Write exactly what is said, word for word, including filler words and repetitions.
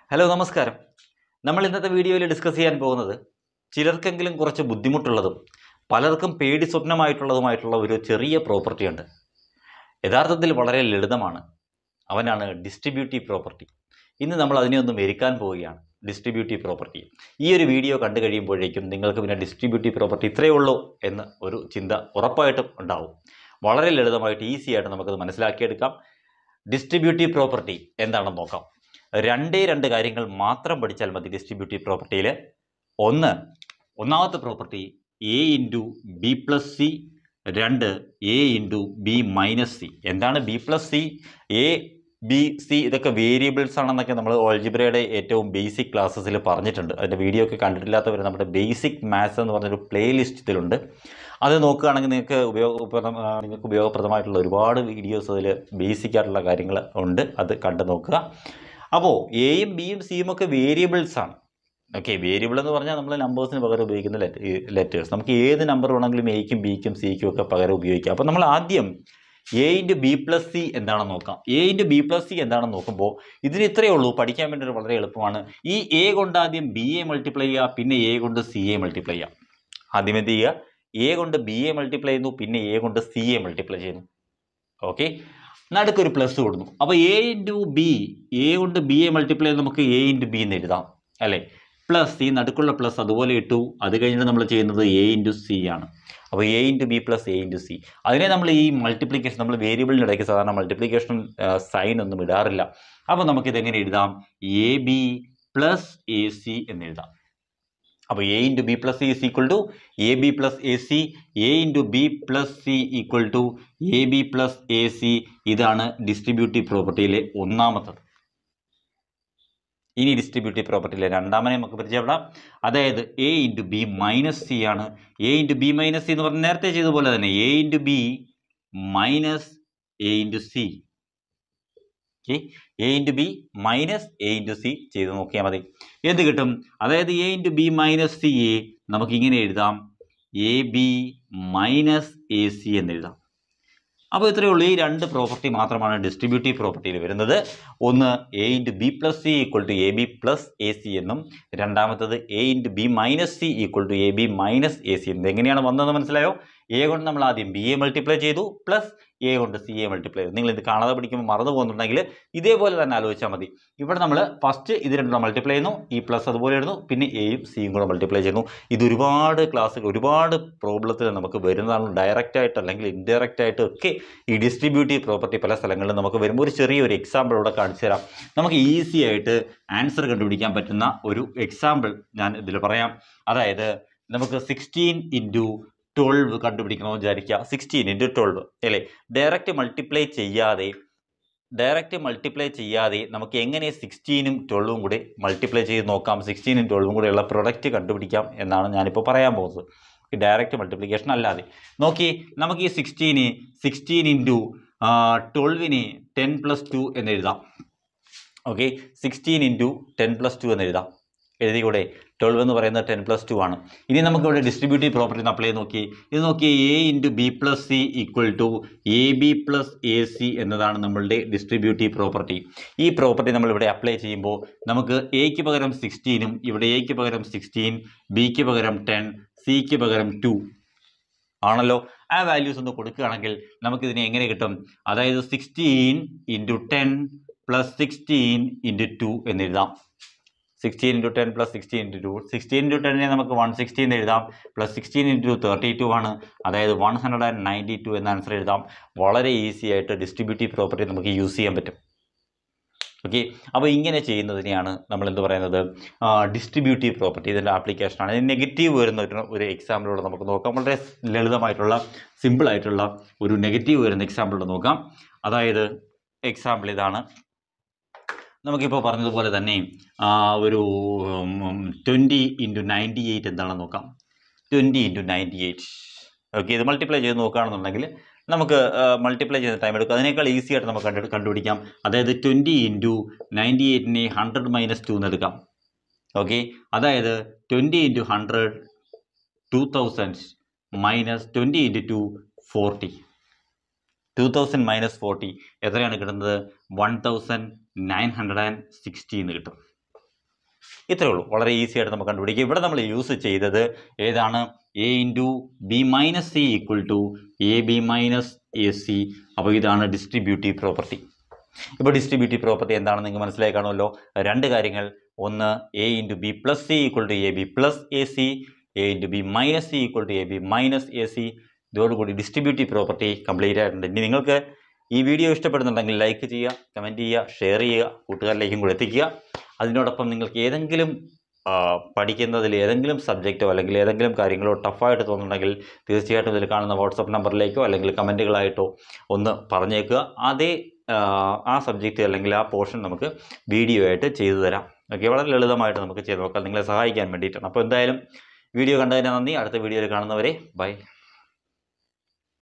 Hello നമസ്കാരം. നമ്മൾ ഇന്നത്തെ വീഡിയോയിൽ ഡിസ്കസ് ചെയ്യാൻ പോകുന്നത് ചിലർക്കെങ്കിലും കുറച്ച് ബുദ്ധിമുട്ടുള്ളതും പലർക്കും പേടി സ്വപ്നമായിട്ടുള്ളതുമായിട്ടുള്ള ഒരു ചെറിയ പ്രോപ്പർട്ടി ഉണ്ട്. യഥാർത്ഥത്തിൽ വളരെ ലളിതമാണ്. അവനാണ് ഡിസ്ട്രിബ്യൂട്ടീവ് പ്രോപ്പർട്ടി. ഇന്ന് നമ്മൾ അതിനെ ഒന്ന് മെരുക്കാൻ പോവുകയാണ്, ഡിസ്ട്രിബ്യൂട്ടീവ് പ്രോപ്പർട്ടി. ഈ ഒരു വീഡിയോ കണ്ടു കഴിയുമ്പോഴേക്കും നിങ്ങൾക്ക് പിന്നെ ഡിസ്ട്രിബ്യൂട്ടീവ് പ്രോപ്പർട്ടി ഇത്രയേ ഉള്ളൂ എന്ന് ഒരു ചിന്ത ഉറപ്പായിട്ടും ഉണ്ടാവും. വളരെ ലളിതമായിട്ട് ഈസി ആയിട്ട് നമുക്കത് മനസ്സിലാക്കിയെടുക്കാം. ഡിസ്ട്രിബ്യൂട്ടീവ് പ്രോപ്പർട്ടി എന്താണെന്ന് നോക്കാം. രണ്ടേ രണ്ട് കാര്യങ്ങൾ മാത്രം പഠിച്ചാൽ മതി ഡിസ്ട്രിബ്യൂട്ടീവ് പ്രോപ്പർട്ടിയിൽ. ഒന്ന്, ഒന്നാമത്തെ property A into B plus C. രണ്ട്, A into B minus C. എന്താണ് B plus C, A B C? ഇതൊക്കെ വേരിയബിൾസ് ആണെന്നൊക്കെ നമ്മൾ ഓൾജിബ്രയുടെ ഏറ്റവും ബേസിക് ക്ലാസ്സസിൽ പറഞ്ഞിട്ടുണ്ട്. അതിൻ്റെ വീഡിയോ ഒക്കെ കണ്ടിട്ടില്ലാത്തവർ നമ്മുടെ ബേസിക് മാത്സ് എന്ന് പറഞ്ഞൊരു പ്ലേ ലിസ്റ്റ് ഇതിലുണ്ട്. അത് നോക്കുകയാണെങ്കിൽ നിങ്ങൾക്ക് ഉപയോഗപ്രദം നിങ്ങൾക്ക് ഉപയോഗപ്രദമായിട്ടുള്ള ഒരുപാട് വീഡിയോസ് അതിൽ ബേസിക് ആയിട്ടുള്ള കാര്യങ്ങൾ ഉണ്ട്. അത് കണ്ടു നോക്കുക. അപ്പോൾ എയും ബിയും സിയും ഒക്കെ വേരിയബിൾസ് ആണ്. ഓക്കെ, വേരിയബിൾ എന്ന് പറഞ്ഞാൽ നമ്മൾ നമ്പേഴ്സിന് പകരം ഉപയോഗിക്കുന്ന ലെറ്റേഴ്സ്. നമുക്ക് ഏത് നമ്പർ വേണമെങ്കിലും എയ്ക്കും ബിക്കും സിക്കും ഒക്കെ പകരം ഉപയോഗിക്കാം. അപ്പോൾ നമ്മൾ ആദ്യം A into B plus C എന്താണെന്ന് നോക്കാം. A into B plus C എന്താണെന്ന് നോക്കുമ്പോൾ ഇതിന് ഇത്രയേ ഉള്ളൂ. പഠിക്കാൻ വേണ്ടി വളരെ എളുപ്പമാണ്. ഈ എ കൊണ്ട് ആദ്യം ബി എ മൾട്ടിപ്ലൈ ചെയ്യുക, പിന്നെ എ കൊണ്ട് സി എ മൾട്ടിപ്ലൈ ചെയ്യാം. ആദ്യം എന്ത് ചെയ്യുക, എ കൊണ്ട് ബി എ മൾട്ടിപ്ലൈ ചെയ്യുന്നു, പിന്നെ എ കൊണ്ട് സി എ മൾട്ടിപ്ലൈ ചെയ്യുന്നു. ഓക്കെ, നടുക്കൊരു പ്ലസ് കൊടുക്കുന്നു. അപ്പോൾ എ ഇൻറ്റു ബി, എ കൊണ്ട് ബി എ മൾട്ടിപ്ലൈ ചെയ്ത് നമുക്ക് എ ഇൻറ്റു ബി എന്ന് എഴുതാം അല്ലേ. പ്ലസ് ഈ നടുക്കുള്ള പ്ലസ് അതുപോലെ ഇട്ടു. അത് കഴിഞ്ഞിട്ട് നമ്മൾ ചെയ്യുന്നത് എ ഇൻറ്റു സി ആണ്. അപ്പോൾ A into B plus A into C. അതിനെ നമ്മൾ ഈ മൾട്ടിപ്ലിക്കേഷൻ, നമ്മൾ വേരിയബിളിനിടയ്ക്ക് സാധാരണ മൾട്ടിപ്ലിക്കേഷൻ സൈൻ ഒന്നും ഇടാറില്ല. അപ്പോൾ നമുക്കിതെങ്ങനെ എഴുതാം, A B plus A C എന്ന് എഴുതാം. അപ്പോൾ A into B plus C is equal to A B plus A C. A into B plus C equal to A B plus A C. ഇതാണ് distributive പ്രോപ്പർട്ടിയിലെ ഒന്നാമത്തത്. ഇനി distributive പ്രോപ്പർട്ടിയിലെ രണ്ടാമനെ നമുക്ക് പരിചയപ്പെടാം. അതായത് A into B minus C ആണ്. A into B minus C എന്ന് പറഞ്ഞാൽ നേരത്തെ ചെയ്ത പോലെ തന്നെ A into B minus A into C. Okay, A into B minus A into C ചെയ്ത് നോക്കിയാൽ മതി. എന്ത് കിട്ടും? അതായത് A into B minus C എ നമുക്കിങ്ങനെ എഴുതാം, A B minus A C എന്ന് എഴുതാം. അപ്പോൾ ഇത്രയേ ഉള്ളൂ. ഈ രണ്ട് പ്രോപ്പർട്ടി മാത്രമാണ് ഡിസ്ട്രിബ്യൂട്ടീവ് പ്രോപ്പർട്ടിയിൽ വരുന്നത്. ഒന്ന് A into B plus C equal to A B plus A C എന്നും, രണ്ടാമത്തത് A into B minus C equal to A B minus A C എന്നും. എങ്ങനെയാണ് വന്നതെന്ന് മനസ്സിലായോ? എ കൊണ്ട് നമ്മൾ ആദ്യം ബി എ മൾട്ടിപ്ലൈ ചെയ്തു, പ്ലസ് എ കൊണ്ട് സി എ മൾട്ടിപ്ലൈ ചെയ്തു. നിങ്ങൾ ഇത് കാണാതെ പഠിക്കുമ്പോൾ മറന്നു പോകുന്നുണ്ടെങ്കിൽ ഇതേപോലെ തന്നെ ആലോചിച്ചാൽ മതി. ഇവിടെ നമ്മൾ ഫസ്റ്റ് ഇത് രണ്ടും മൾട്ടിപ്ലൈ ചെയ്യുന്നു, ഈ പ്ലസ് അതുപോലെ ഇടുന്നു, പിന്നെ എയും സിയും കൂടെ മൾട്ടിപ്ലൈ ചെയ്യുന്നു. ഇത് ഒരുപാട് ക്ലാസ്സുകൾ, ഒരുപാട് പ്രോബ്ലത്തിൽ നമുക്ക് വരുന്നതാണ്. ഡയറക്റ്റ് ആയിട്ട് അല്ലെങ്കിൽ ഇൻഡയറക്റ്റ് ആയിട്ട് ഒക്കെ ഈ ഡിസ്ട്രിബ്യൂട്ടീവ് പ്രോപ്പർട്ടി പല സ്ഥലങ്ങളിലും നമുക്ക് വരുമ്പോൾ ഒരു ചെറിയൊരു എക്സാമ്പിൾ ഇവിടെ കാണിച്ചു തരാം. നമുക്ക് ഈസി ആയിട്ട് ആൻസർ കണ്ടുപിടിക്കാൻ പറ്റുന്ന ഒരു എക്സാമ്പിൾ ഞാൻ ഇതിൽ പറയാം. അതായത് നമുക്ക് സിക്സ്റ്റീൻ ഇൻറ്റു ട്വൽവ് കണ്ടുപിടിക്കണമെന്ന് വിചാരിക്കുക. സിക്സ്റ്റീൻ ഇൻറ്റു ട്വൽവ് അല്ലേ. ഡയറക്റ്റ് മൾട്ടിപ്ലൈ ചെയ്യാതെ ഡയറക്റ്റ് മൾട്ടിപ്ലൈ ചെയ്യാതെ നമുക്ക് എങ്ങനെ സിക്സ്റ്റീനും ട്വൽവും കൂടി മൾട്ടിപ്ലൈ ചെയ്ത് നോക്കാം, സിക്സ്റ്റീനും ട്വൽവും കൂടെയുള്ള പ്രൊഡക്റ്റ് കണ്ടുപിടിക്കാം എന്നാണ് ഞാനിപ്പോൾ പറയാൻ പോകുന്നത്. ഡയറക്റ്റ് മൾട്ടിപ്ലിക്കേഷൻ അല്ലാതെ നോക്കി നമുക്ക് ഈ സിക്സ്റ്റീന് സിക്സ്റ്റീൻ ഇൻറ്റു ട്വൽവിന് ടെൻ പ്ലസ് ടു എന്ന് എഴുതാം. Okay, sixteen into ten plus two എന്ന് എഴുതാം. എഴുതിക്കൂടെ? ട്വൽവ് എന്ന് പറയുന്നത് ടെൻ പ്ലസ് ടു ആണ്. ഇനി നമുക്കിവിടെ ഡിസ്ട്രിബ്യൂട്ടീവ് പ്രോപ്പർട്ടി അപ്ലൈ ചെയ്ത് നോക്കി. ഇത് നോക്കി, A into B plus C equal to A B plus A C എന്നതാണ് നമ്മളുടെ ഡിസ്ട്രിബ്യൂട്ടീവ് പ്രോപ്പർട്ടി. ഈ പ്രോപ്പർട്ടി നമ്മളിവിടെ അപ്ലൈ ചെയ്യുമ്പോൾ നമുക്ക് എക്ക് പകരം സിക്സ്റ്റീനും, ഇവിടെ എക്ക് പകരം സിക്സ്റ്റീൻ, ബിക്ക് പകരം ടെൻ, സിക്ക് പകരം ടു ആണല്ലോ. ആ വാല്യൂസ് ഒന്ന് കൊടുക്കുകയാണെങ്കിൽ നമുക്കിതിനെ എങ്ങനെ കിട്ടും? അതായത് sixteen into ten plus sixteen into two എന്നെഴുതാം. Sixteen into ten plus sixteen into two. Sixteen into ടെന്നിനെ നമുക്ക് വൺ സിക്സ്റ്റീൻ എന്ന് എഴുതാം. Plus sixteen into thirty two ആണ്, അതായത് one hundred and ninety two എന്ന ആൻസർ എഴുതാം. വളരെ ഈസി ആയിട്ട് ഡിസ്ട്രിബ്യൂട്ടീവ് പ്രോപ്പർട്ടി നമുക്ക് യൂസ് ചെയ്യാൻ പറ്റും. ഓക്കെ, അപ്പോൾ ഇങ്ങനെ ചെയ്യുന്നതിനെയാണ് നമ്മൾ എന്ത് പറയുന്നത്, ഡിസ്ട്രിബ്യൂട്ടീവ് പ്രോപ്പർട്ടി. ഇതിൻ്റെ ആപ്ലിക്കേഷനാണ്. ഇതിന് നെഗറ്റീവ് വരുന്ന ഒരു ഒരു എക്സാമ്പിളോടെ നമുക്ക് നോക്കാം. വളരെ ലളിതമായിട്ടുള്ള സിമ്പിളായിട്ടുള്ള ഒരു നെഗറ്റീവ് വരുന്ന എക്സാമ്പിളോട് നോക്കാം. അതായത് എക്സാമ്പിൾ ഇതാണ്. നമുക്കിപ്പോൾ പറഞ്ഞതുപോലെ തന്നെ ഒരു ട്വൻറ്റി ഇൻറ്റു നയൻറ്റി എയ്റ്റ് എന്താണെന്ന് നോക്കാം. Twenty into ninety eight. Okay, ഇത് മൾട്ടിപ്ലൈ ചെയ്ത് നോക്കുകയാണെന്നുണ്ടെങ്കിൽ നമുക്ക് മൾട്ടിപ്ലൈ ചെയ്യുന്ന ടൈം എടുക്കും. അതിനേക്കാൾ ഈസി ആയിട്ട് നമുക്ക് കണ്ടു കണ്ടുപിടിക്കാം. അതായത് ട്വൻറ്റി ഇൻറ്റു നയൻറ്റി എയ്റ്റിനെ ഹൺഡ്രഡ് മൈനസ് ടു എന്ന് എടുക്കാം. ഓക്കെ, അതായത് twenty into hundred two thousand minus twenty into two forty. Two thousand minus forty എത്രയാണ് കിട്ടുന്നത്? One thousand nine hundred and sixty എന്ന് കിട്ടും. ഇത്രയേ ഉള്ളൂ. വളരെ ഈസി ആയിട്ട് നമുക്ക് കണ്ടുപിടിക്കുക. ഇവിടെ നമ്മൾ യൂസ് ചെയ്തത് ഏതാണ്? A into B minus C equal to A B minus A C. അപ്പോൾ ഇതാണ് ഡിസ്ട്രിബ്യൂട്ടീവ് പ്രോപ്പർട്ടി. ഇപ്പോൾ ഡിസ്ട്രിബ്യൂട്ടീവ് പ്രോപ്പർട്ടി എന്താണെന്ന് നിങ്ങൾക്ക് മനസ്സിലായി കാണുമല്ലോ. രണ്ട് കാര്യങ്ങൾ. ഒന്ന്, A into B plus C equal to A B plus A C, A into B minus C equal to A B minus A C. ഇതോടുകൂടി ഡിസ്ട്രിബ്യൂട്ടീവ് പ്രോപ്പർട്ടി കംപ്ലീറ്റ് ആയിട്ടുണ്ട്. ഇനി നിങ്ങൾക്ക് ഈ വീഡിയോ ഇഷ്ടപ്പെടുന്നുണ്ടെങ്കിൽ ലൈക്ക് ചെയ്യുക, കമൻറ്റ് ചെയ്യുക, ഷെയർ ചെയ്യുക, കൂട്ടുകാരിലേക്കും കൂടെ എത്തിക്കുക. അതിനോടൊപ്പം നിങ്ങൾക്ക് ഏതെങ്കിലും പഠിക്കുന്നതിൽ ഏതെങ്കിലും സബ്ജക്റ്റോ അല്ലെങ്കിൽ ഏതെങ്കിലും കാര്യങ്ങളോ ടഫായിട്ട് തോന്നുന്നുണ്ടെങ്കിൽ തീർച്ചയായിട്ടും ഇതിൽ കാണുന്ന വാട്സപ്പ് നമ്പറിലേക്കോ അല്ലെങ്കിൽ കമൻറ്റുകളായിട്ടോ ഒന്ന് പറഞ്ഞേക്കുക. അതേ ആ സബ്ജക്റ്റ് അല്ലെങ്കിൽ ആ പോർഷൻ നമുക്ക് വീഡിയോ ആയിട്ട് ചെയ്തു തരാം. ഓക്കെ, വളരെ ലളിതമായിട്ട് നമുക്ക് ചെയ്ത് നോക്കാം, നിങ്ങളെ സഹായിക്കാൻ വേണ്ടിയിട്ടാണ്. അപ്പോൾ എന്തായാലും വീഡിയോ കണ്ടതിന് നന്ദി. അടുത്ത വീഡിയോയിൽ കാണുന്നവരെ ബൈ.